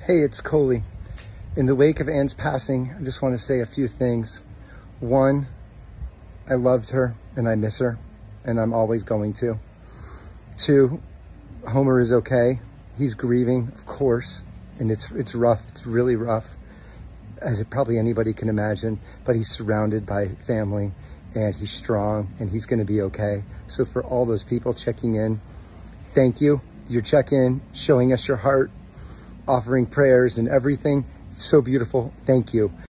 Hey, it's Coley. In the wake of Anne's passing, I just want to say a few things. One, I loved her and I miss her, and I'm always going to. Two, Homer is okay. He's grieving, of course, and it's rough. It's really rough, as probably anybody can imagine, but he's surrounded by family and he's strong and he's going to be okay. So for all those people checking in, thank you. Your check-in, showing us your heart, offering prayers and everything. So beautiful. Thank you.